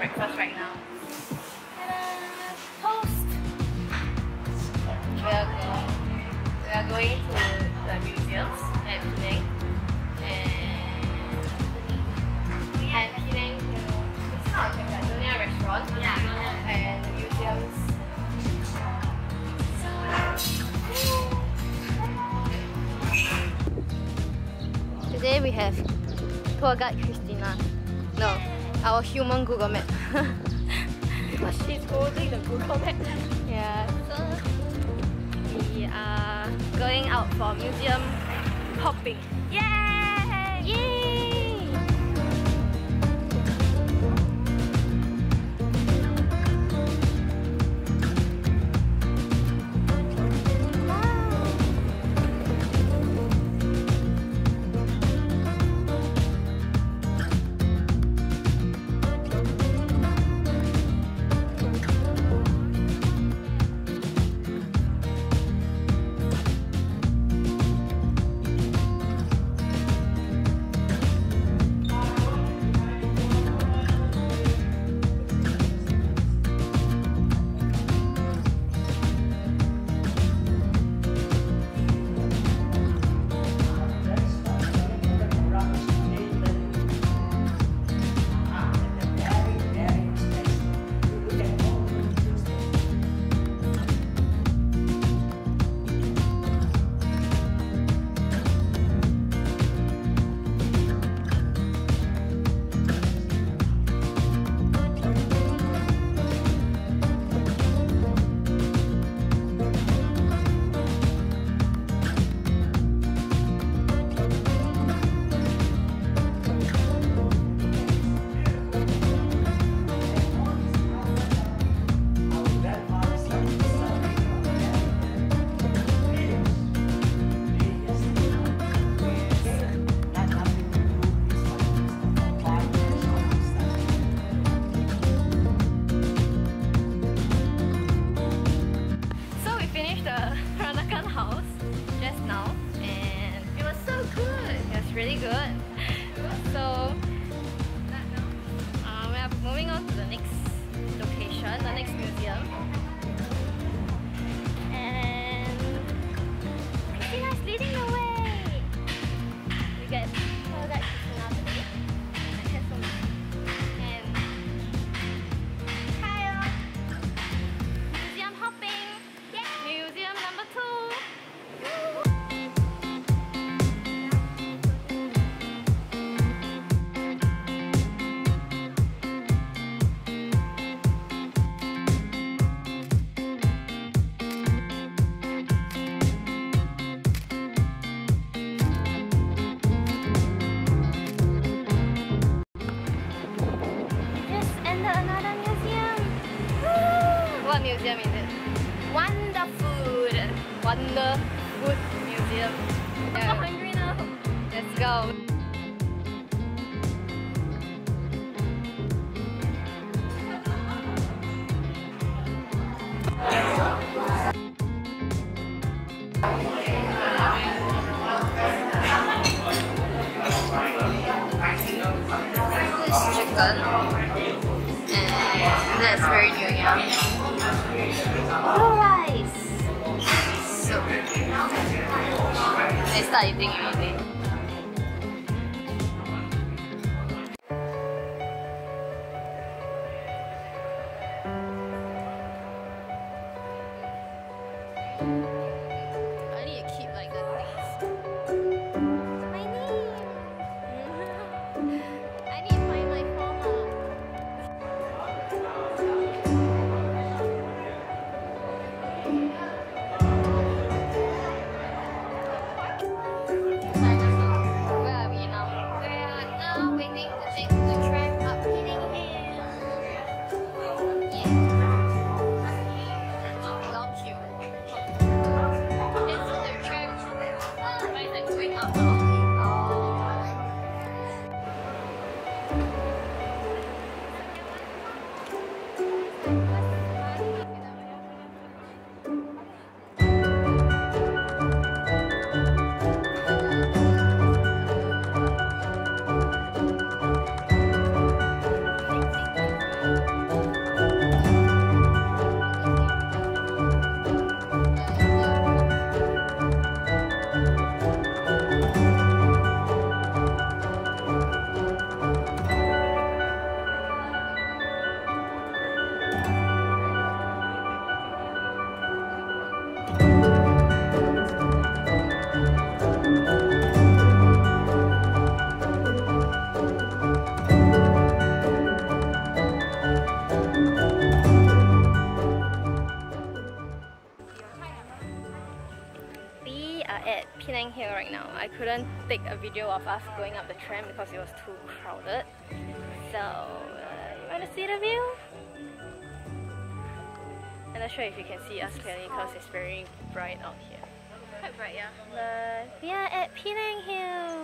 breakfast right now. Toast! We are going to the museums at Penang. And Penang Hill, it's not a Little Nyonya restaurant. Yeah. And museums. Today we have tour guide Christina. No, our human Google Map. Because she's holding the Google Map. Yeah, so we are going out for museum hopping. Yay! Yay! Peranakan house just now, and it was so good. It was really good. So we are moving on to the next location, the next museum, and Christina's leading the way. We get tour guide Christina today. And Kyle, museum hopping. Museum number 2. Just entered another museum. What museum is it? Wonderfood! Wonderfood Museum. I'm so hungry now. Let's go. This is chicken. And that's very Nyonya. Rice. So I start eating immediately. I need to keep like the things. My name. I need to find my phone. I Penang Hill right now. I couldn't take a video of us going up the tram because it was too crowded. So, you want to see the view? I'm not sure if you can see us clearly because it's very bright out here. Quite bright, yeah. But we are at Penang Hill.